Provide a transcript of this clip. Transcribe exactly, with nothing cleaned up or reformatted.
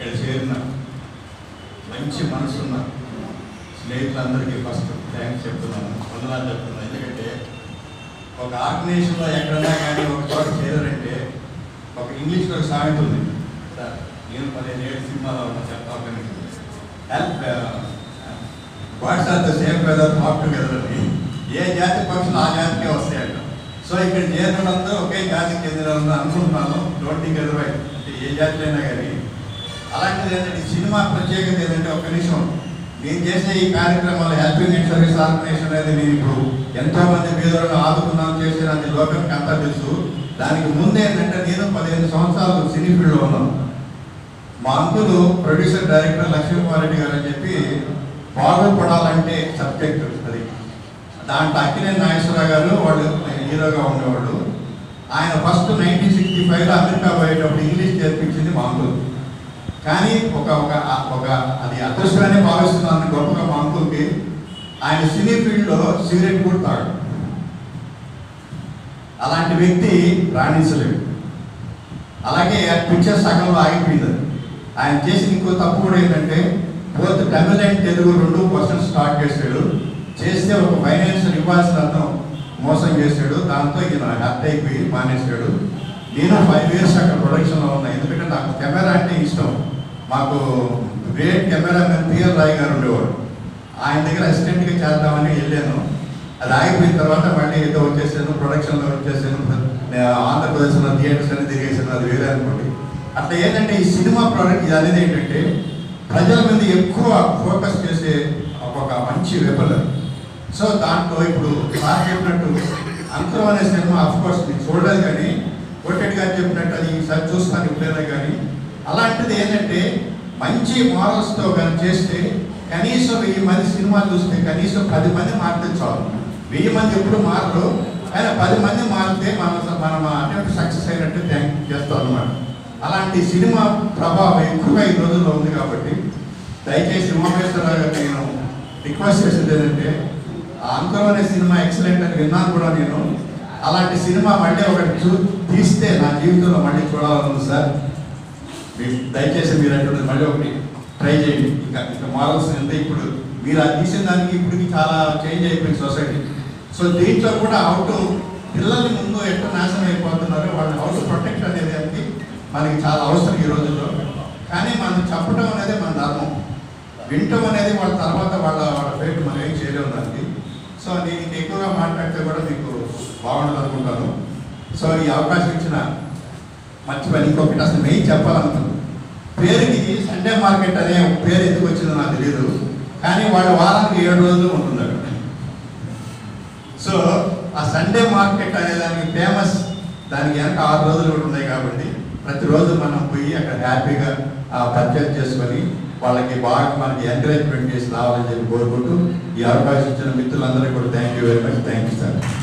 ఇక్కడ చేరిన మంచి మనసున్న స్నేహితులందరికీ ఫస్ట్ థ్యాంక్స్ చెప్తున్నాను, వందనాలు చెప్తున్నాను. ఎందుకంటే ఒక ఆర్గనైజేషన్లో ఎక్కడన్నా కానీ ఒక చోట చేరారంటే ఒక ఇంగ్లీష్లో ఒక సామెత ఉంది సార్, నేను పదిహేను ఏడు సినిమాలో ఉన్న చెప్తాను, help WhatsApp the same weather talk together అని. ఏ జాతి పక్షులు ఆ జాతికే వస్తాయంట. సో ఇక్కడ చేరినందరూ ఒకే జాతికి చెందిన అనుకుంటున్నాను. డోంట్ థింక్ అదర్వైజ్, అంటే ఏ జాతిలైనా కానీ. అలాంటిది ఏంటంటే సినిమా ప్రత్యేకత ఏంటంటే ఒక నిమిషం నేను చేసే ఈ కార్యక్రమాలు హెల్పింగ్ అండ్ సర్వీస్ ఆర్గనైజేషన్ అనేది నేను ఇప్పుడు ఎంతో మంది పేదలను ఆదుకున్నాను చేసేది లోకానికి అంతా తెలుసు. దానికి ముందు ఏంటంటే నేను పదిహేను సంవత్సరాలు సినీ ఫీల్డ్లో ఉన్నాను. మా uncle producer director Lakshmikumar Reddy గారు అని చెప్పి బాగుపడాలంటే సబ్జెక్టు అది, దాంట్లో అక్కినేని నాగేశ్వరరావు గారు వాళ్ళు హీరోగా ఉండేవాళ్ళు. ఆయన ఫస్ట్ నైన్టీన్ సిక్స్టీ ఫైవ్లో అమెరికా పోయేటప్పుడు ఇంగ్లీష్ నేర్పించింది మా అంకుల్. కానీ ఒక ఒక ఒక అది అదృష్టమనే భావిస్తున్నాను గొప్పగా మా అంకుల్కి. ఆయన సినీ ఫీల్డ్లో సిగరెట్ కూడా తాడు. అలాంటి వ్యక్తి రాణించలేడు. అలాగే పిక్చర్ సగంలో ఆగిపోయింది. ఆయన చేసిన ఇంకో తప్పు కూడా ఏంటంటే బోత్ తమిళ అండ్ తెలుగు రెండు పర్సెంట్ స్టార్ట్ చేశాడు. చేస్తే ఒక ఫైనాన్షియల్ ఇవ్వాల్సిన అర్థం మోసం చేశాడు. దాంతో ఈయన హర్ట్ అయిపోయి మానేశాడు. నేను ఫైవ్ ఇయర్స్ అక్కడ ప్రొడక్షన్లో ఉన్నా. ఎందుకంటే నాకు కెమెరా అంటే ఇష్టం. మాకు గ్రేట్ కెమెరామెన్ పిఆర్ రాయ్ గారు ఉండేవాడు. ఆయన దగ్గర అసిస్టెంట్గా చేద్దామని వెళ్ళాను. అది ఆగిపోయిన తర్వాత మళ్ళీ ఏదో వచ్చేసాను, ప్రొడక్షన్లో వచ్చేసాను. ఆంధ్రప్రదేశ్లో థియేటర్స్ అని తిరిగేసాను, అది వేరే అనుకోండి. అట్లా ఏంటంటే ఈ సినిమా ప్రోడక్ట్ ఇది అనేది ఏంటంటే ప్రజల మీద ఎక్కువ ఫోకస్ చేసే ఒక మంచి వెపన్. సో దాంట్లో ఇప్పుడు సార్ చెప్పినట్టు అంతరం అనే సినిమా అఫ్కోర్స్ మీకు చూడలేదు, కానీ కోటెడ్ గారు చెప్పినట్టు అది ఈసారి చూస్తాను ఇప్పుడైనా. కానీ అలాంటిది ఏంటంటే మంచి మోరల్స్తో కానీ చేస్తే కనీసం వెయ్యి మంది సినిమాలు చూస్తే కనీసం పది మంది మారితే చాలు. వెయ్యి మంది ఎప్పుడు మారరు, కానీ పది మంది మారితే మనం మనం అటెంప్ట్ సక్సెస్ అయినట్టు థ్యాంక్ చేస్తాం అన్నమాట. అలాంటి సినిమా ప్రభావం ఎక్కువగా ఈ రోజుల్లో ఉంది. కాబట్టి దయచేసి ఉమామేశ్వరరావు గారు నేను రిక్వెస్ట్ చేసేది ఏంటంటే అంతరం అనే సినిమా ఎక్సలెంట్ అని విన్నాను కూడా నేను. అలాంటి సినిమా మళ్ళీ ఒకటి చూ తీస్తే నా జీవితంలో మళ్ళీ చూడాలనుంది సార్. దయచేసి మీరు అంటున్నది మళ్ళీ ఒకటి ట్రై చేయండి. ఇంకా ఇంకా మోరల్స్ ఎంత ఇప్పుడు మీరు అది తీసిన దానికి ఇప్పటికి చాలా చేంజ్ అయిపోయింది సొసైటీ. సో దీంట్లో కూడా హౌ టు పిల్లల్ని ముందు ఎట్లా నాశనం అయిపోతున్నారో వాళ్ళని హౌ టు ప్రొటెక్ట్ అనేది అనేది మనకి చాలా అవసరం ఈ రోజుల్లో. కానీ మనం చెప్పడం అనేది మన ధర్మం, వింటం అనేది వాళ్ళ తర్వాత వాళ్ళ వాళ్ళ పేరు మనం ఏం చేయలేము దానికి. సో నేను ఎక్కువగా మాట్లాడితే కూడా మీకు బాగుండదు అనుకుంటాను. సో ఈ అవకాశం ఇచ్చిన మర్చిపోయి ఇంకొకటి అసలు మెయిన్ చెప్పాలనుకుంటున్నాను. పేరుకి సండే మార్కెట్ అనే పేరు ఎందుకు వచ్చిందో నాకు తెలియదు, కానీ వాళ్ళు వారానికి ఏడు రోజులు ఉంటుంది అక్కడ. సో ఆ సండే మార్కెట్ అనే దానికి ఫేమస్, దానికి వెనక ఆరు రోజులు కూడా ఉన్నాయి. కాబట్టి ప్రతిరోజు మనం పోయి అక్కడ హ్యాపీగా పర్చేజ్ చేసుకొని వాళ్ళకి బాగా మనకి ఎంకరేజ్మెంట్ చేసి రావాలని చెప్పి కోరుకుంటూ ఈ అవకాశం ఇచ్చిన మిత్రులందరికీ కూడా thank you very much. Thank you sir.